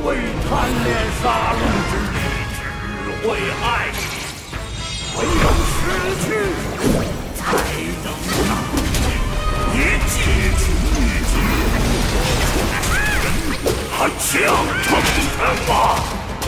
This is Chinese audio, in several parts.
为贪恋杀戮之力，只会爱你。唯有失去，才能让你记住一句：他想成什么？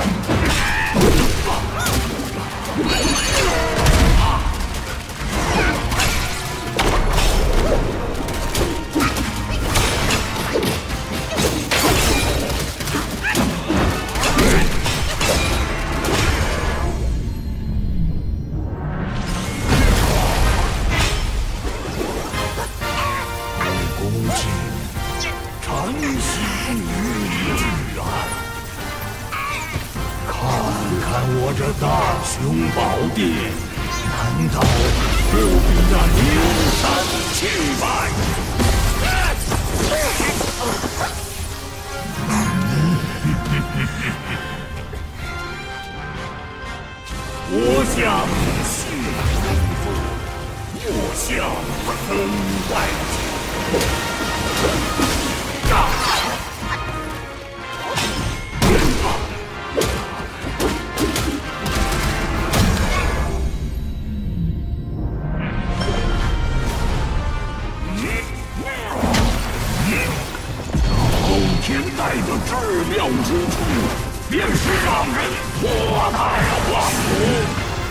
我这大雄宝殿，难道不比那灵山气派？我想信风，莫向分外求。 至妙之处，便是让人脱胎换骨。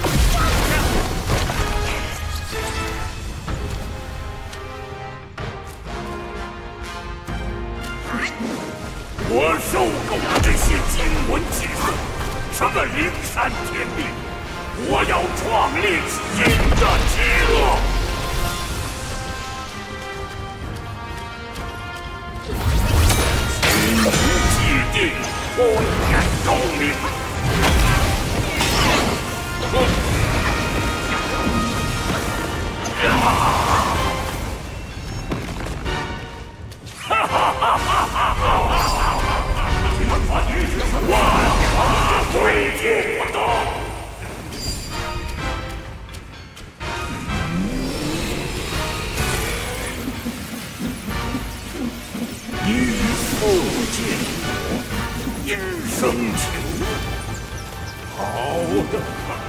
我受够了这些经文记诵，什么灵山天命，我要创立新的极乐。 既定，我愿高明。哈哈哈哈哈！万法归我道。你父亲。 阴生情，好的。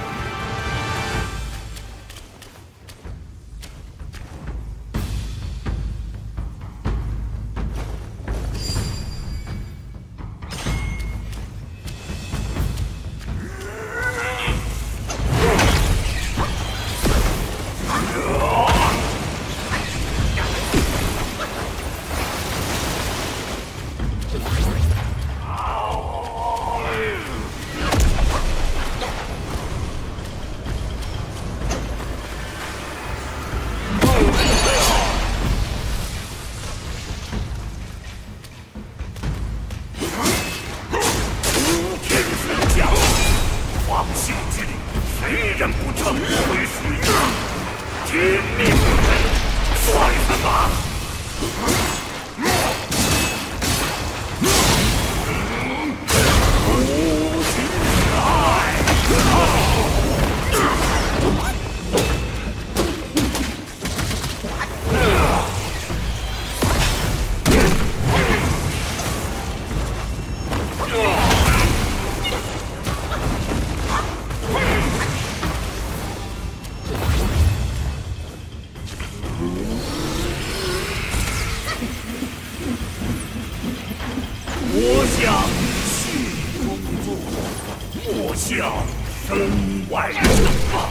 我想细工作，莫向身外求。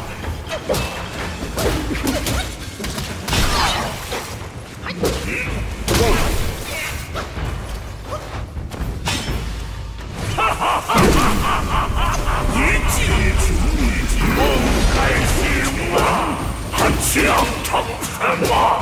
哈哈哈哈哈！你记住你的梦开心了，还想成什么？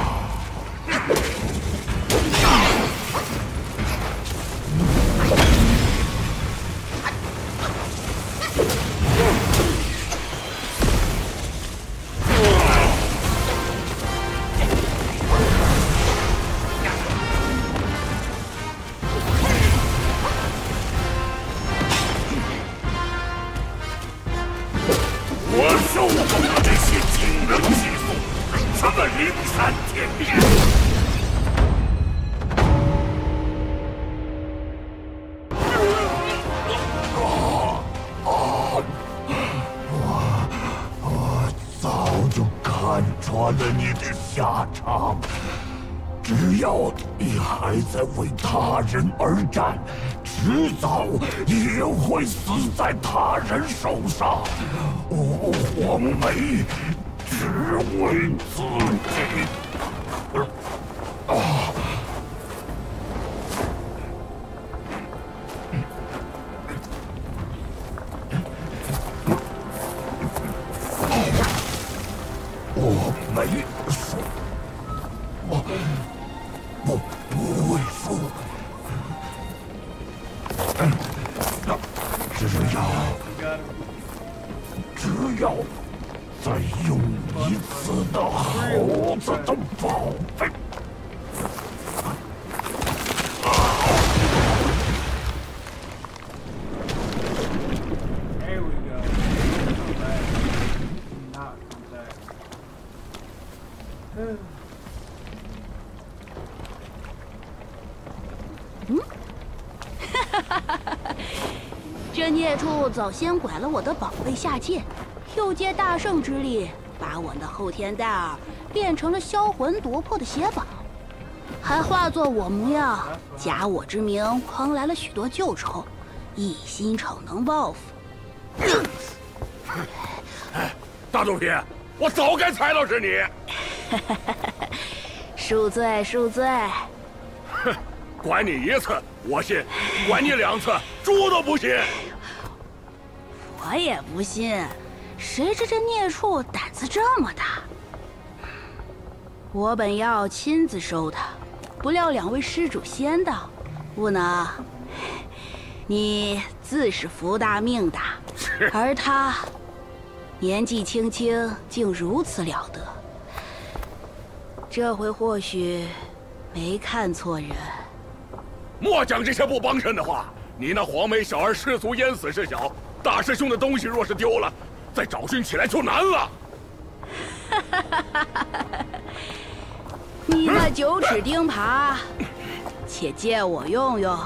只要你还在为他人而战，迟早也会死在他人手上。黄梅只为自己。我没输，我不会输。只要再用一次的猴子的宝贝。 There we go. Come back. Not come back. 这孽畜早先拐了我的宝贝下界，又借大圣之力把我的后天戴尔变成了销魂夺魄的血宝，还化作我模样，假我之名诓来了许多旧仇，一心逞能报复。 大肚皮，我早该猜到是你。 恕罪，恕罪。 哼，管你一次我信，管你2次猪都不信。 我也不信，谁知这孽畜胆子这么大。我本要亲自收他，不料2位施主先到，不能。你自是福大命大，而他年纪轻轻，竟如此了得。这回或许没看错人。 莫讲这些不帮衬的话。你那黄眉小儿失足淹死是小，大师兄的东西若是丢了，再找寻起来就难了。 你那9齿钉耙，且借我用用。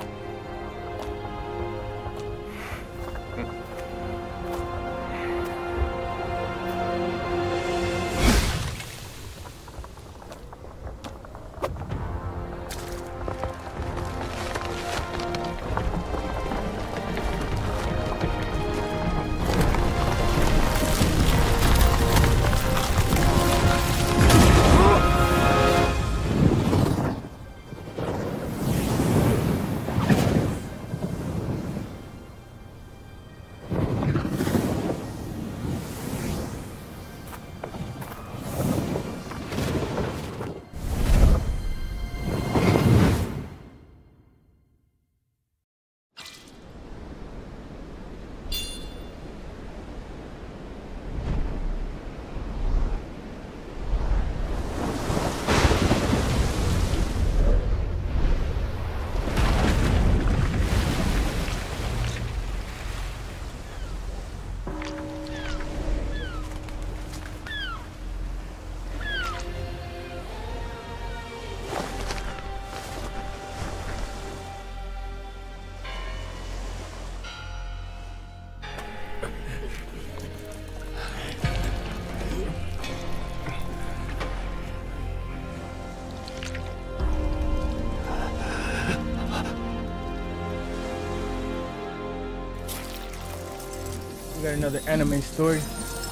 We got another anime story.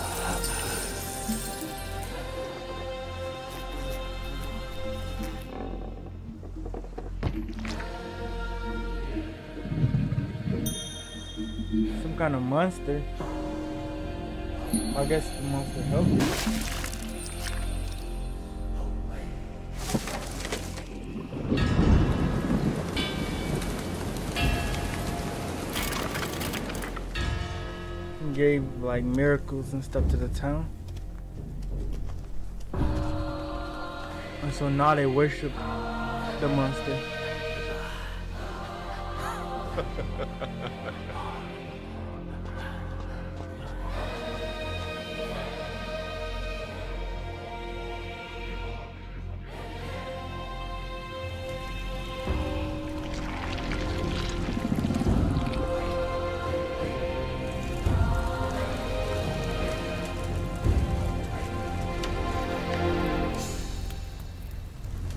Some kind of monster. I guess the monster helped it. Gave like miracles and stuff to the town, and so now they worship the monster.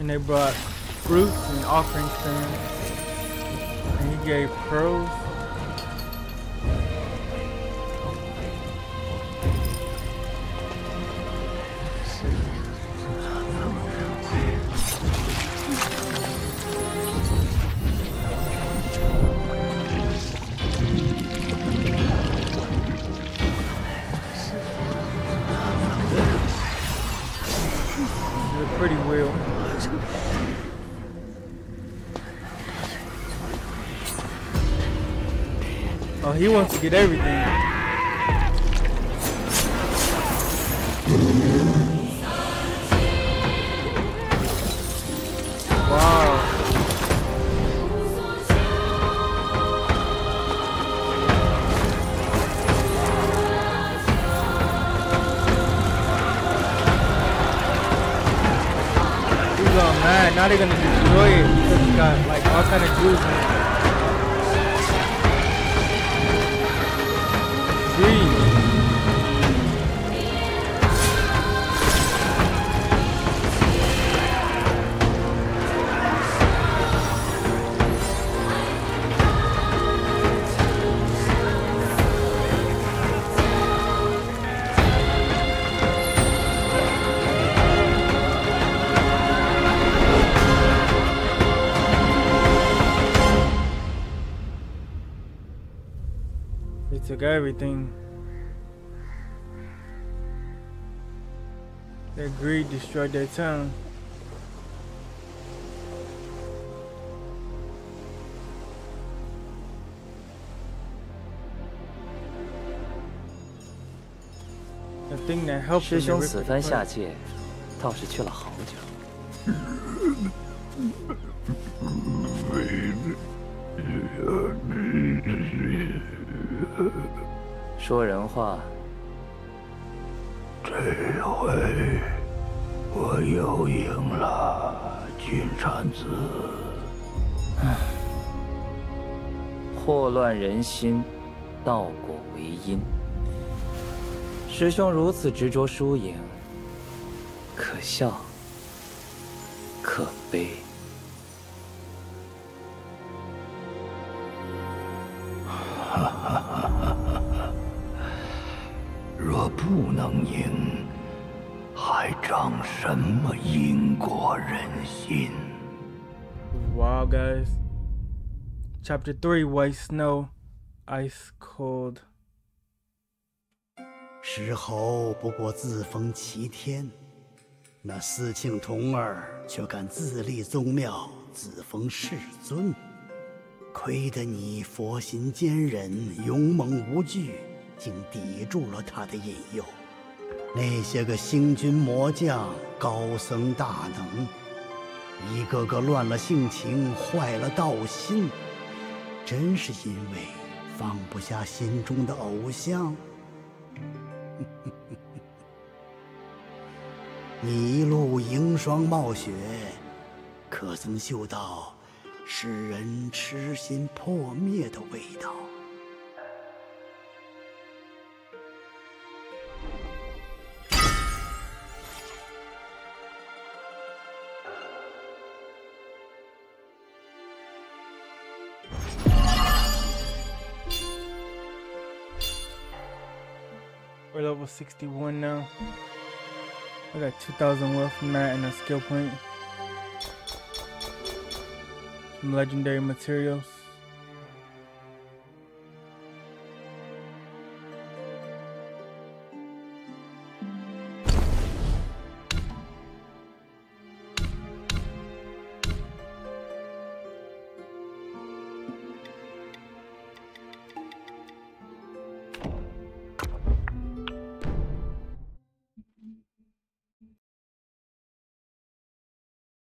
And they brought fruits and offerings to him. And he gave pearls. Pretty wheel. Oh, he wants to get everything. Wow. Oh man, now they're gonna destroy it because it's got like all kind of jewels in it. Green. They took everything. Their greed destroyed their town. The thing that helped 师 them to 兄 rip 死 it 番下 apart. 界，倒是去了好久。说人话。 这回我又赢了，金蝉子。 祸乱人心，道果为因。师兄如此执着输赢，可笑，可悲。 若不能赢，还长什么因果人心？ Wow, guys. Chapter 3, White Snow, Ice Cold. 石猴不过自封齐天，那司庆童儿却敢自立宗庙，自封世尊。亏得你佛心坚忍，勇猛无惧，竟抵住了他的引诱。那些个星君魔将、高僧大能，一个个乱了性情，坏了道心，真是因为放不下心中的偶像。你一路迎霜冒雪，可曾嗅到使人痴心破灭的味道？ We're level 61 now. I got 2,000 wealth from that and a skill point. Some legendary materials.